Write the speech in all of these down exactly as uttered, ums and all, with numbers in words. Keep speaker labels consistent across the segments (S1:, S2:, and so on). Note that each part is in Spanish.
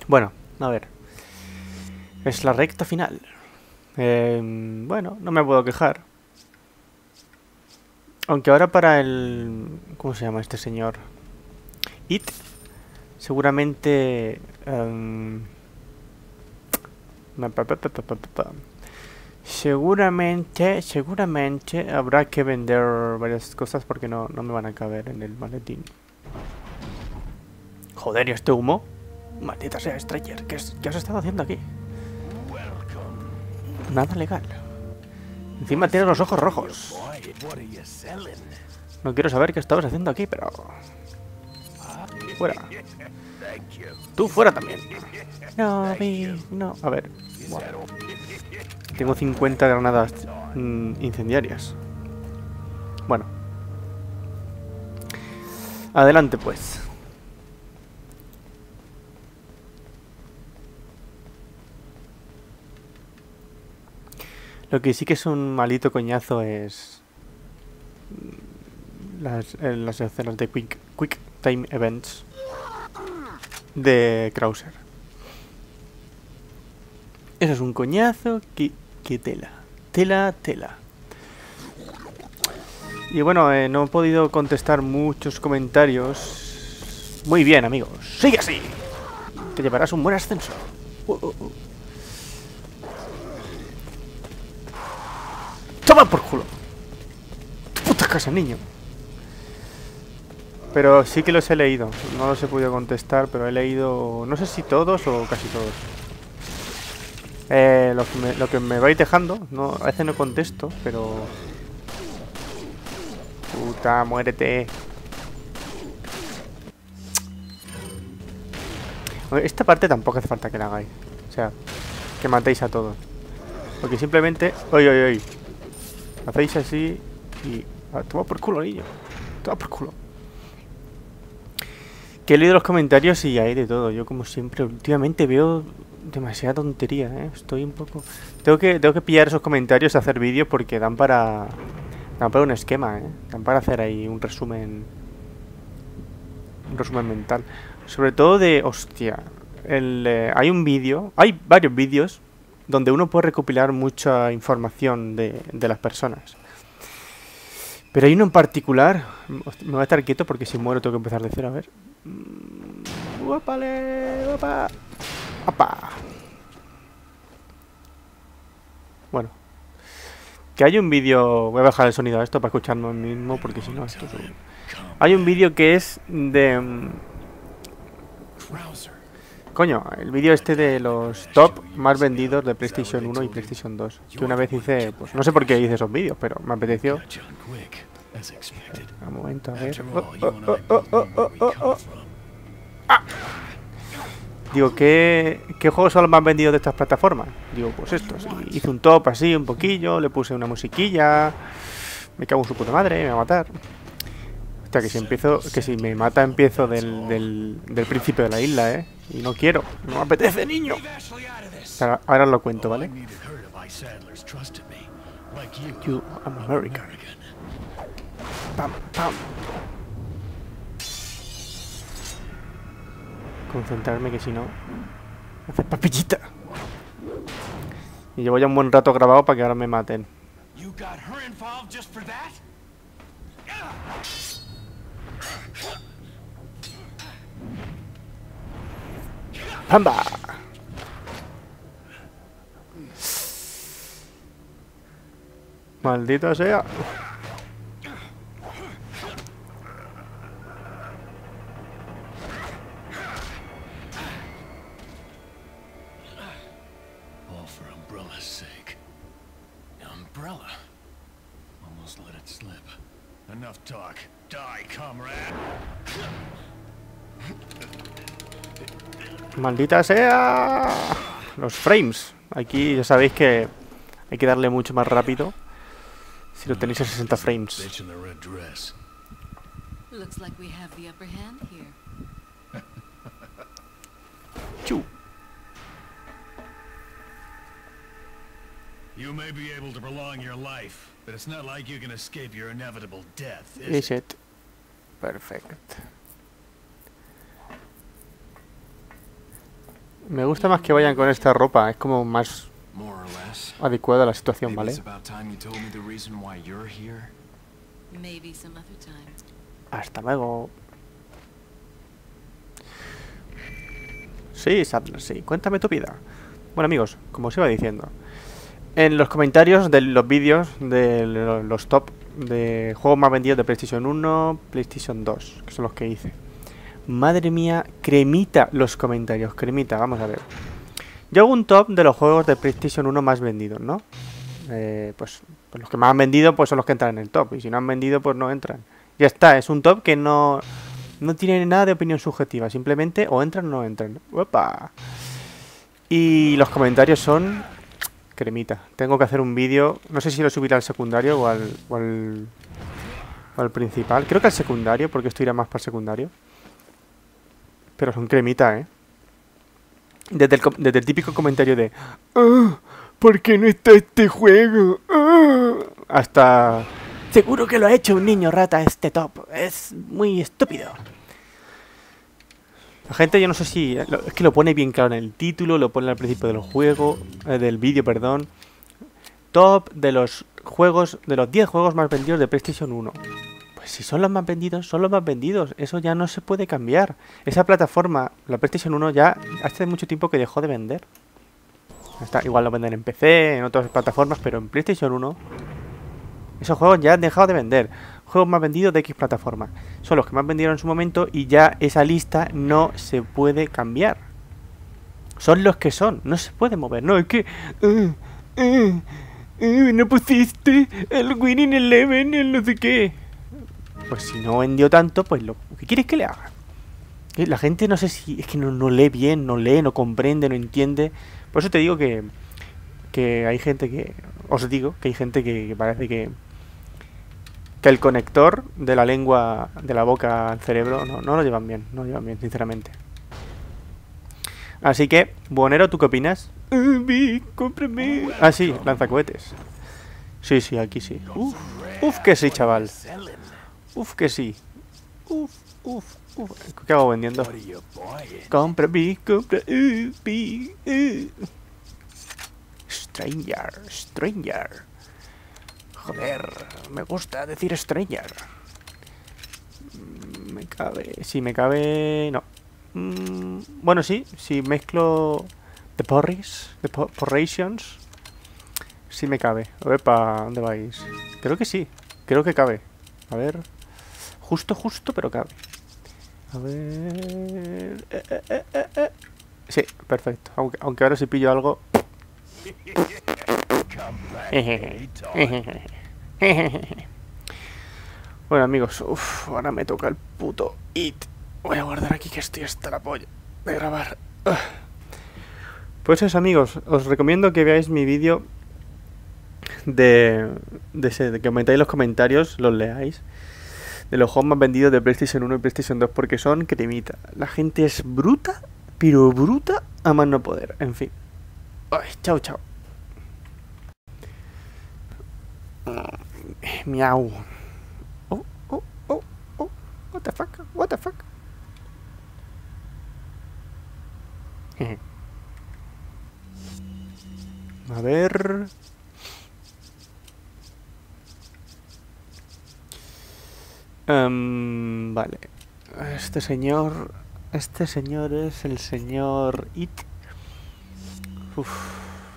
S1: Bueno, a ver. Es la recta final. Eh, bueno, no me puedo quejar. Aunque ahora para el... ¿Cómo se llama este señor? It. Seguramente... Um, seguramente, seguramente habrá que vender varias cosas porque no, no me van a caber en el maletín. Joder, ¿y este humo? Maldita sea, Stranger, ¿qué, es, ¿qué has estado haciendo aquí? Nada legal. Encima tienes los ojos rojos. No quiero saber qué estabas haciendo aquí, pero... Fuera. Tú fuera también. No, vi, no. A ver. Wow. Tengo cincuenta granadas mmm, incendiarias. Bueno. Adelante, pues. Lo que sí que es un malito coñazo es... Las, eh, las escenas de Quick, quick Time Events de Krauser. Eso es un coñazo que, que tela. Tela, tela. Y bueno, eh, no he podido contestar muchos comentarios. Muy bien, amigos. ¡Sigue así! Te llevarás un buen ascenso. Uh, uh, uh. ¡Toma por culo! ¡Tu puta casa, niño! Pero sí que los he leído. No los he podido contestar, pero he leído... No sé si todos o casi todos. Eh, lo, que me, lo que me vais dejando, no, a veces no contesto, pero... Puta, muérete. Esta parte tampoco hace falta que la hagáis. O sea, que matéis a todos. Porque simplemente... ¡Oy, oy, oy! Hacéis así y... Ah, toma por culo, niño. Toma por culo. Que he leído los comentarios y hay de todo. Yo como siempre, últimamente veo... demasiada tontería, ¿eh? Estoy un poco... Tengo que, tengo que pillar esos comentarios y hacer vídeos porque dan para... Dan para un esquema, ¿eh? Dan para hacer ahí un resumen... Un resumen mental. Sobre todo de... Hostia. El, eh, hay un vídeo... Hay varios vídeos donde uno puede recopilar mucha información de, de las personas. Pero hay uno en particular... Me voy a estar quieto porque si muero tengo que empezar de cero, a ver... ¡Guapale! ¡Guapa! ¡Apa! Bueno. Que hay un vídeo... Voy a bajar el sonido a esto para escucharme a mí mismo porque si no esto es un... Hay un vídeo que es de... Coño, el vídeo este de los top más vendidos de PlayStation uno y PlayStation dos. Que una vez hice... Pues no sé por qué hice esos vídeos, pero me apeteció. Un momento, a ver... Oh, oh, oh, oh, oh, oh, oh, oh. ¡Ah! Digo, ¿qué, ¿qué juegos son los más vendidos de estas plataformas? Digo, pues estos. Y hice un top así, un poquillo, le puse una musiquilla. Me cago en su puta madre, me va a matar. Hostia, que si empiezo, que si me mata empiezo del, del, del principio de la isla, ¿eh? Y no quiero, no me apetece, niño. Ahora, ahora os lo cuento, ¿vale? You, I'm American. Pam, pam. Concentrarme que si no... Hacer papillita. Y llevo ya un buen rato grabado para que ahora me maten. ¡Pamba! Maldita sea. Maldita sea. Los frames. Aquí ya sabéis que hay que darle mucho más rápido si lo tenéis a sesenta frames. Chu.
S2: You may be able to prolong your life, but it's not like you can escape your inevitable death, is,
S1: is it? Perfect. Me gusta más que vayan con esta ropa. Es como más adecuada a la situación, ¿vale? Hasta luego. Sí, Sadler, sí. Cuéntame tu vida. Bueno, amigos, como os iba diciendo, en los comentarios de los vídeos de los top de juegos más vendidos de PlayStation uno, PlayStation dos, que son los que hice. Madre mía, cremita los comentarios, cremita, vamos a ver. Yo hago un top de los juegos de PlayStation uno más vendidos, ¿no? Eh, pues, pues los que más han vendido pues son los que entran en el top. Y si no han vendido, pues no entran. Ya está, es un top que no, no tiene nada de opinión subjetiva. Simplemente o entran o no entran. ¡Opa! Y los comentarios son cremita. Tengo que hacer un vídeo, no sé si lo subiré al secundario o al, o al, o al principal. Creo que al secundario, porque esto irá más para el secundario. Pero son cremita, ¿eh? Desde el, desde el típico comentario de oh, ¿por qué no está este juego? Oh, hasta seguro que lo ha hecho un niño rata este top. Es muy estúpido. La gente, yo no sé si... Es que lo pone bien claro en el título, lo pone al principio del juego, eh, del vídeo, perdón. Top de los juegos, de los diez juegos más vendidos de PlayStation uno. Pues si son los más vendidos, son los más vendidos. Eso ya no se puede cambiar. Esa plataforma, la PlayStation uno, ya hace mucho tiempo que dejó de vender. Está, igual lo venden en P C, en otras plataformas, pero en PlayStation uno esos juegos ya han dejado de vender. Juegos más vendidos de X plataforma. Son los que más vendieron en su momento y ya esa lista no se puede cambiar. Son los que son, no se puede mover. No, es que... Uh, uh, uh, no pusiste el Winning Eleven, el no sé qué. Pues si no vendió tanto, pues lo que quieres que le haga. La gente no sé si... Es que no, no lee bien, no lee, no comprende, no entiende. Por eso te digo que... Que hay gente que... Os digo que hay gente que, que parece que... Que el conector de la lengua, de la boca al cerebro, no, no lo llevan bien, no lo llevan bien, sinceramente. Así que, Buonero, ¿tú qué opinas? Uh, vi, cómprame. Ah, sí, lanzacohetes. Sí, sí, aquí sí. Uf, uf, que sí, chaval. Uf, que sí. Uf, uf, uf. ¿Qué hago vendiendo? Compra, vi, compra, uh, vi, uh. Stranger, stranger. Joder, me gusta decir stranger. Me cabe... Si me cabe... No. Mm, bueno, sí. Si mezclo... The porries. The po porrations. Sí me cabe. Epa, ¿dónde vais? Creo que sí. Creo que cabe. A ver... Justo, justo, pero cabe. A ver... Eh, eh, eh, eh, eh. Sí, perfecto. Aunque, aunque ahora si pillo algo... Bueno, amigos, uf, ahora me toca el puto it. Voy a guardar aquí que estoy hasta la polla de grabar. Ugh. Pues eso, amigos, os recomiendo que veáis mi vídeo de, de, ese, de que comentáis los comentarios, los leáis, de los juegos más vendidos de PlayStation uno y PlayStation dos, porque son cremita. La gente es bruta, pero bruta a más no poder. En fin. Ay, chao, chao. Miau. Oh, oh, oh, oh. What the fuck? What the fuck? A ver. Um, vale. Este señor. Este señor es el señor It. Uf.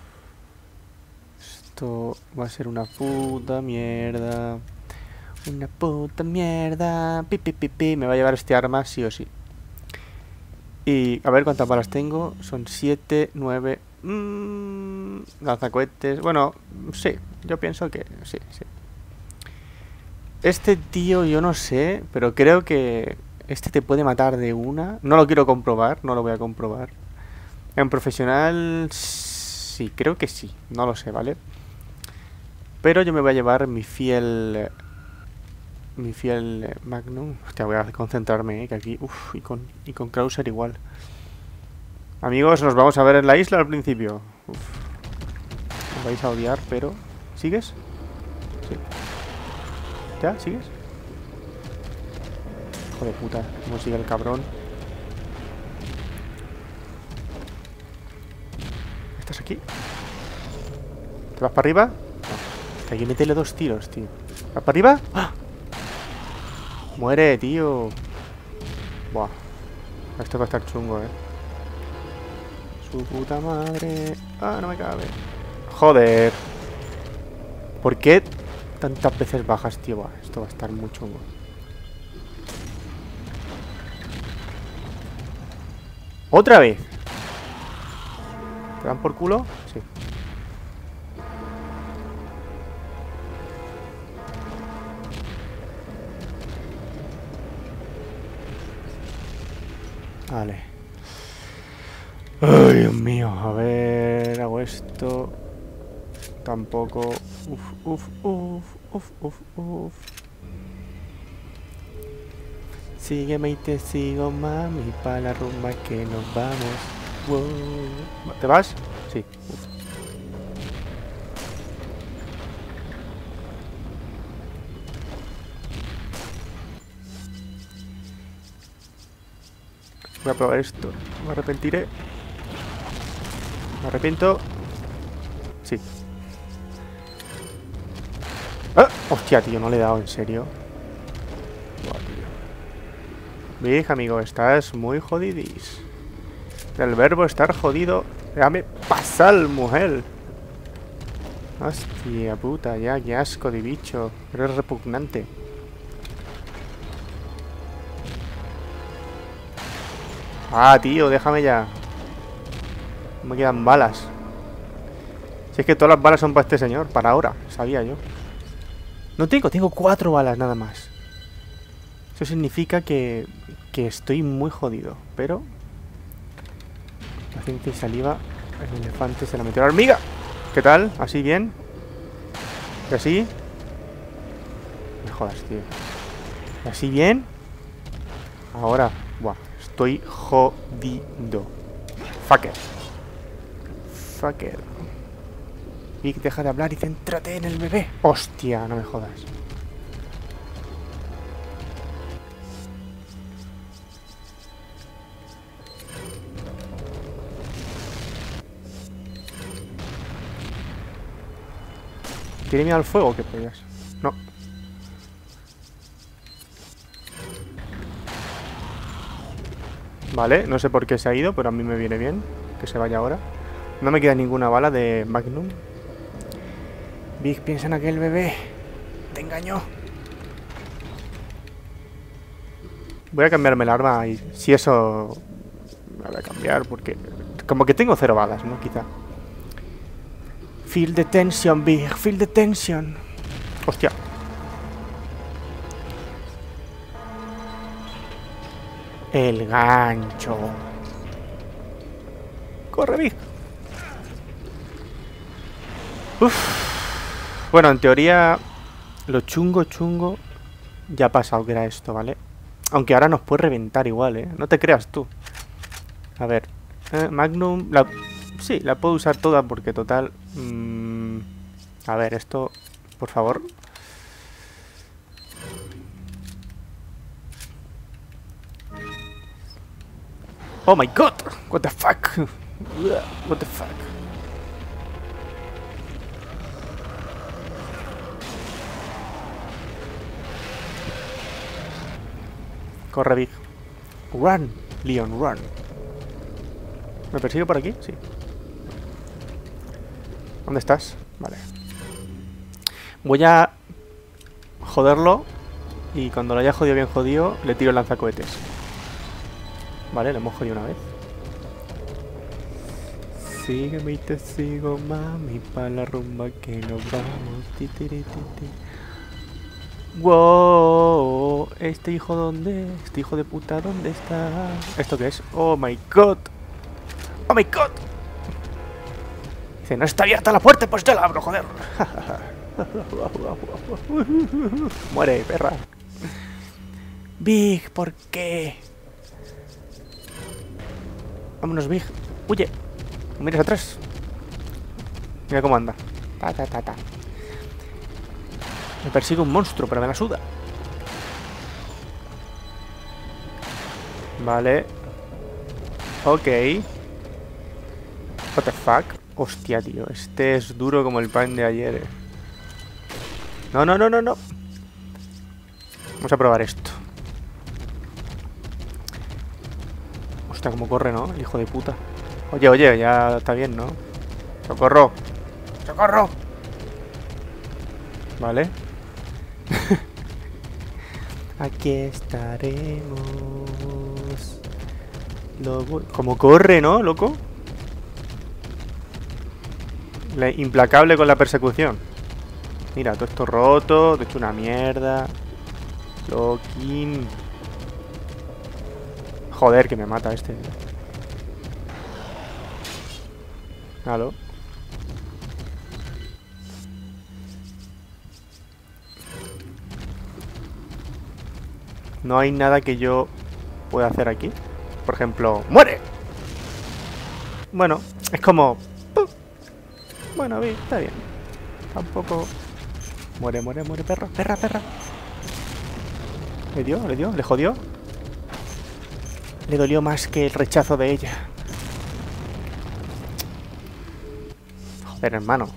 S1: Esto va a ser una puta mierda. Una puta mierda. Pi, pi, pi, pi. Me va a llevar este arma sí o sí. Y a ver cuántas balas tengo. Son siete, nueve. Mmm, lanzacohetes. Bueno, sí. Yo pienso que sí, sí. Este tío yo no sé, pero creo que este te puede matar de una. No lo quiero comprobar, no lo voy a comprobar. En profesional sí, creo que sí. No lo sé, ¿vale? Pero yo me voy a llevar mi fiel... Mi fiel Magnum. Hostia, voy a concentrarme, ¿eh? Que aquí... Uff, y con, y con Krauser igual. Amigos, nos vamos a ver en la isla al principio. Uf. Me vais a odiar, pero... ¿Sigues? Sí. ¿Ya? ¿Sigues? Hijo de puta, cómo sigue el cabrón. ¿Estás aquí? ¿Te vas para arriba? No. Hay que meterle dos tiros, tío. ¿Vas para arriba? ¡Ah! Muere, tío. Buah. Esto va a estar chungo, eh. Su puta madre. Ah, no me cabe. Joder. ¿Por qué tantas veces bajas, tío? Buah, esto va a estar muy chungo. ¿Otra vez? ¿Te dan por culo? Sí. Vale. Ay, Dios mío. A ver, hago esto. Tampoco. Uf, uf, uf, uf, uf, uf. Sígueme y te sigo, mami, pa' la rumba que nos vamos. Wow. ¿Te vas? Sí. Uf. Voy a probar esto. Me arrepentiré. Me arrepiento. Sí. ¡Ah! Hostia, tío, no le he dado, en serio. Buah, tío. Big, amigo, estás muy jodidis. El verbo estar jodido. Déjame pasar, mujer. Hostia puta, ya, qué asco de bicho. Eres repugnante. Ah, tío, déjame ya. No me quedan balas. Si es que todas las balas son para este señor, para ahora, sabía yo. No tengo, tengo cuatro balas nada más. Eso significa que, que estoy muy jodido, pero... Paciencia y saliva. El elefante se la metió a la hormiga. ¿Qué tal? ¿Así bien? ¿Y así? Me jodas, tío. ¿Y así bien? Ahora, buah, estoy jodido. Fucker. Fucker. Vic, deja de hablar y céntrate en el bebé. Hostia, no me jodas. ¿Tiene miedo al fuego? ¿Qué pollas? No. Vale, no sé por qué se ha ido, pero a mí me viene bien que se vaya ahora. No me queda ninguna bala de Magnum. Big, piensa en aquel bebé. Te engañó. Voy a cambiarme el arma y si eso... Me voy a cambiar porque... Como que tengo cero balas, ¿no? Quizá. Feel the tension, Big. Feel the tension. Hostia. El gancho. Corre, Big. Uff. Bueno, en teoría, lo chungo, chungo, ya ha pasado que era esto, ¿vale? Aunque ahora nos puede reventar igual, ¿eh? No te creas tú. A ver, eh, Magnum, la... sí, la puedo usar toda porque total... Mmm, a ver, esto, por favor. Oh my god, what the fuck, what the fuck. Corre, Big. Run, Leon, run. ¿Me persigue por aquí? Sí. ¿Dónde estás? Vale. Voy a joderlo y cuando lo haya jodido bien jodido, le tiro el lanzacohetes. Vale, lo hemos jodido una vez. Sígueme y te sigo, mami, pa' la rumba que nos vamos. Ti, ti, ti, ti. Wow, este hijo dónde, este hijo de puta dónde está. ¿Esto qué es? Oh my god. Oh my god. Dice, no está abierta la puerta, pues yo la abro, joder. Muere, perra. Big, ¿por qué? Vámonos, Big. Huye. No mires atrás. Mira cómo anda. Ta, ta, ta, ta. Me persigue un monstruo, pero me la suda. Vale. Ok. What the fuck. Hostia, tío. Este es duro como el pan de ayer, eh. No, no, no, no, no. Vamos a probar esto. Hostia, cómo corre, ¿no? El hijo de puta. Oye, oye, ya está bien, ¿no? ¡Socorro! ¡Socorro! Vale. Aquí estaremos. Lobo. Como corre, ¿no, loco? La implacable con la persecución. Mira, todo esto roto. Te he hecho una mierda. Loquín. Joder, que me mata este. ¿Aló? No hay nada que yo pueda hacer aquí. Por ejemplo, ¡muere! Bueno, es como... ¡pum! Bueno, bien, está bien. Tampoco... Muere, muere, muere, perro, perra, perra. ¿Le dio? ¿Le dio? ¿Le jodió? Le dolió más que el rechazo de ella. Joder, hermano.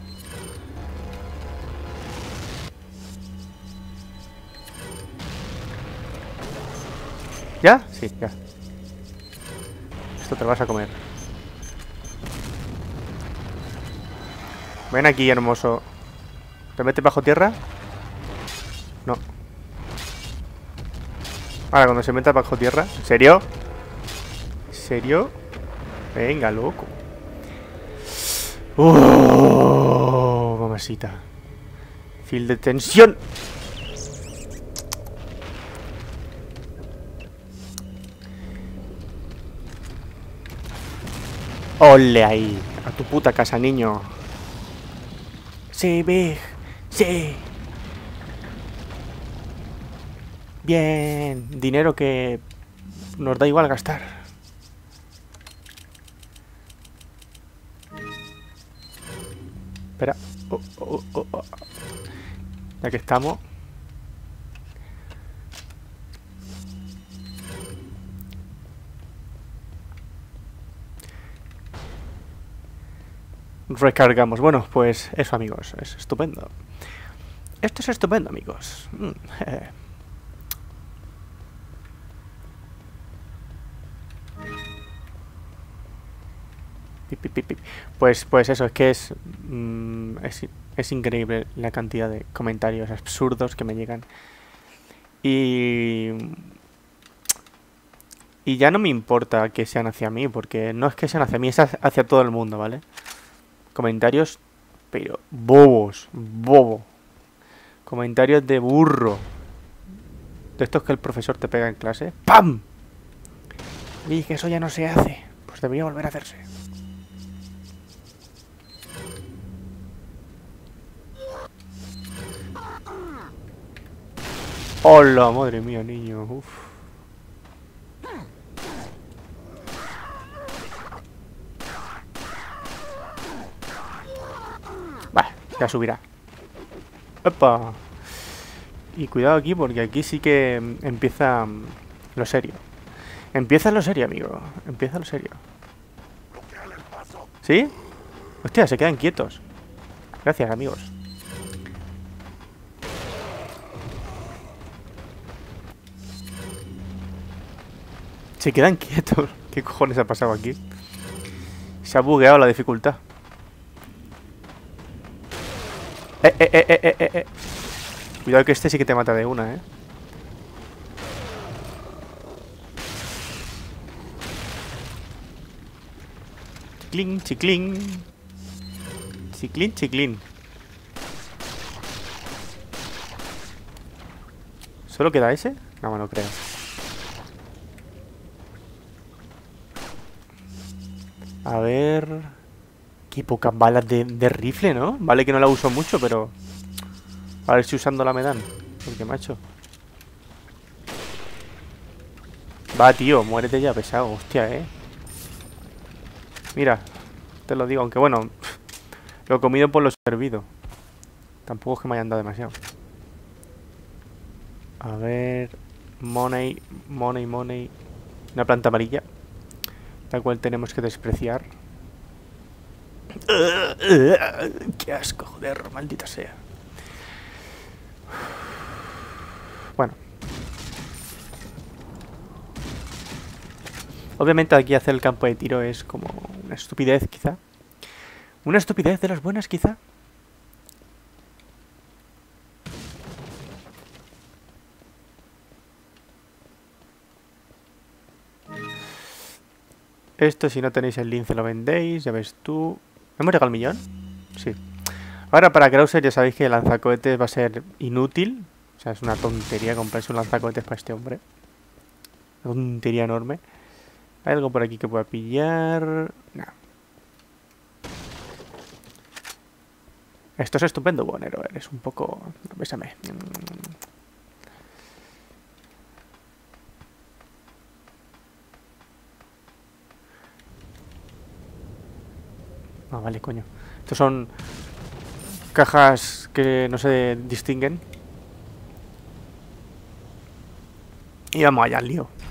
S1: ¿Ya? Sí, ya. Esto te lo vas a comer. Ven aquí, hermoso. ¿Te metes bajo tierra? No. Ahora, cuando se meta bajo tierra. ¿En serio? ¿En serio? Venga, loco. ¡Oh! Mamacita. Fil de tensión. ¡Ole ahí! A tu puta casa, niño. Sí, Big. Sí. Bien. Dinero que nos da igual gastar. Espera. Oh, oh, oh, oh. Ya que estamos. Recargamos. Bueno, pues eso, amigos. Es estupendo. Esto es estupendo, amigos. Mm, eh. Pues, pues eso, es que es, mm, es, es increíble la cantidad de comentarios absurdos que me llegan. Y... Y ya no me importa que sean hacia mí, porque no es que sean hacia mí, es hacia todo el mundo, ¿vale? Comentarios, pero bobos, bobo. Comentarios de burro. De estos que el profesor te pega en clase. ¡Pam! Y que eso ya no se hace. Pues debería volver a hacerse. ¡Hola! Madre mía, niño. Uf. Va, ya subirá. ¡Epa! Y cuidado aquí porque aquí sí que empieza lo serio. Empieza lo serio, amigo. Empieza lo serio. ¿Sí? Hostia, se quedan quietos. Gracias, amigos. Se quedan quietos. ¿Qué cojones ha pasado aquí? Se ha bugueado la dificultad. Eh, eh, eh, eh, eh, eh. Cuidado que este sí que te mata de una, eh. Chiclín, chiclín. Chiclín, chiclín. ¿Solo queda ese? No, me lo creo. A ver... Qué pocas balas de, de rifle, ¿no? Vale que no la uso mucho, pero... A ver si usándola me dan. Porque, macho... Va, tío, muérete ya, pesado. Hostia, ¿eh? Mira, te lo digo. Aunque, bueno... Lo he comido por lo servido. Tampoco es que me hayan dado demasiado. A ver... Money, money, money... Una planta amarilla. La cual tenemos que despreciar. Qué asco, joder, maldita sea. Bueno. Obviamente aquí hacer el campo de tiro es como una estupidez, quizá. Una estupidez de las buenas, quizá. Esto, si no tenéis el lince, lo vendéis. Ya ves tú. ¿Me hemos llegado al millón? Sí. Ahora, para Krauser, ya sabéis que el lanzacohetes va a ser inútil. O sea, es una tontería comprarse un lanzacohetes para este hombre. Una tontería enorme. ¿Hay algo por aquí que pueda pillar? No. Esto es estupendo, Bonero. Eres un poco... Bésame. Ah, vale, coño. Estos son cajas que no se distinguen. Y vamos allá al lío.